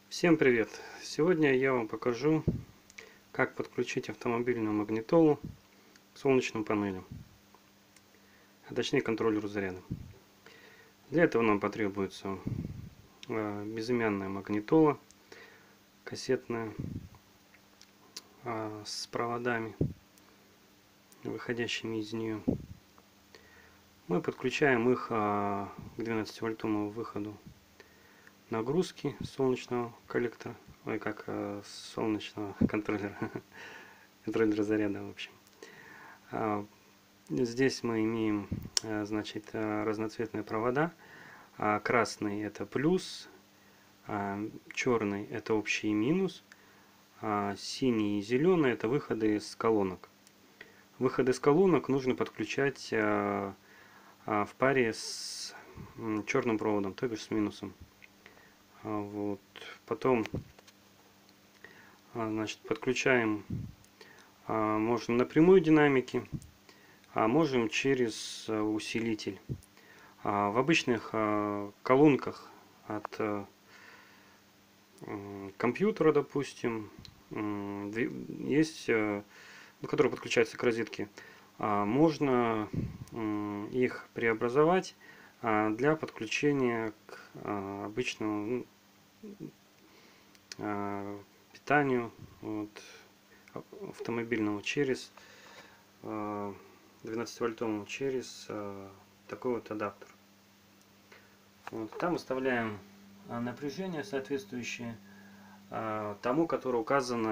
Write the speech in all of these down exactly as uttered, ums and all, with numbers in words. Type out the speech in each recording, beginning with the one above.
Всем привет! Сегодня я вам покажу, как подключить автомобильную магнитолу к солнечным панелям, а точнее контроллеру заряда. Для этого нам потребуется безымянная магнитола кассетная с проводами, выходящими из нее. Мы подключаем их к двенадцативольтовому выходу нагрузки солнечного коллектора, ой, как э, солнечного контроллера, контроллера заряда, в общем. А, здесь мы имеем, а, значит, разноцветные провода. А, красный это плюс, а, черный это общий минус, а синий и зеленый это выходы из колонок. Выходы из колонок нужно подключать а, а, в паре с черным проводом, то бишь с минусом. Вот. Потом, значит, подключаем, можем напрямую динамики, а можем через усилитель. В обычных колонках от компьютера, допустим, есть, ну, которые подключаются к розетке, можно их преобразовать для подключения к обычному питанию, вот, автомобильному через двенадцативольтовому через такой вот адаптер. Вот, там выставляем напряжение соответствующее тому, которое указано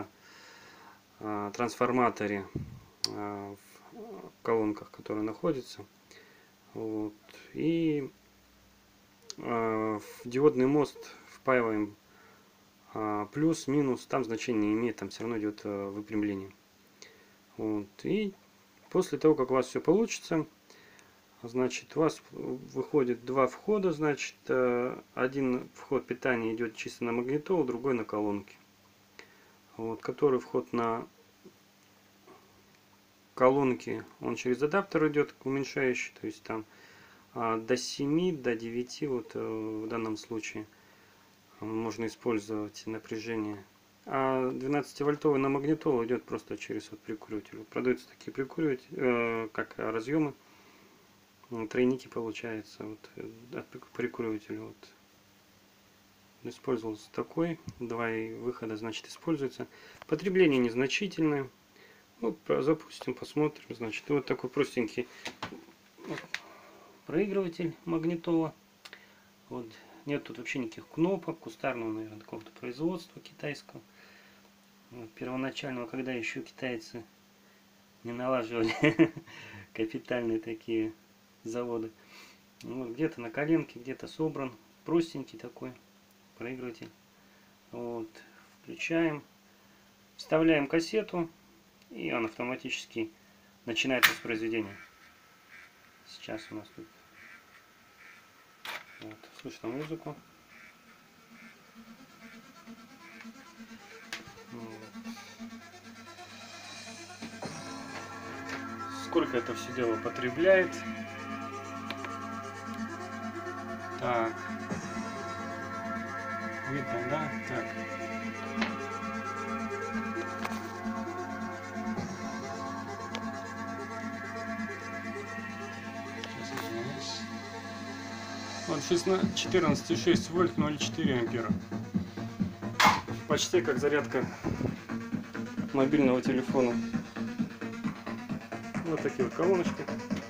на трансформаторе в колонках, которые находятся. Вот. И э, в диодный мост впаиваем э, плюс, минус, там значение не имеет, там все равно идет э, выпрямление. Вот. И после того, как у вас все получится, значит, у вас выходит два входа, значит, э, один вход питания идет чисто на магнитолу, другой на колонки. Вот, который вход на колонки, он через адаптер идет уменьшающий, то есть там до семи, до девяти, вот в данном случае можно использовать напряжение. А двенадцативольтовый на магнитолу идет просто через вот прикуриватель. Продаются такие прикуриватели, э, как разъемы, тройники получается, вот от прикуривателя. Вот. Использовался такой, два выхода, значит, используется. Потребление незначительное. Ну, запустим, посмотрим. Значит, вот такой простенький проигрыватель магнитола. Вот. Нет тут вообще никаких кнопок, кустарного, наверное, какого-то производства китайского. Вот. Первоначального, когда еще китайцы не налаживали капитальные такие заводы. Вот. Где-то на коленке, где-то собран. Простенький такой проигрыватель. Вот. Включаем. Вставляем кассету. И он автоматически начинает воспроизведение. Сейчас у нас тут вот, слышно музыку. Вот. Сколько это все дело потребляет? Так. Видно, да? Так. Вот четырнадцать и шесть вольт, ноль и четыре ампера. Почти как зарядка мобильного телефона. Вот такие вот колоночки.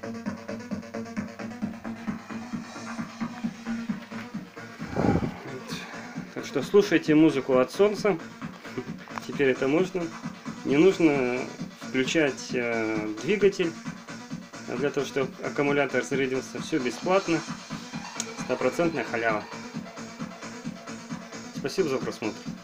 Вот. Так что слушайте музыку от солнца. Теперь это можно. Не нужно включать э, двигатель для того, чтобы аккумулятор зарядился. Все бесплатно. Стопроцентная халява. Спасибо за просмотр.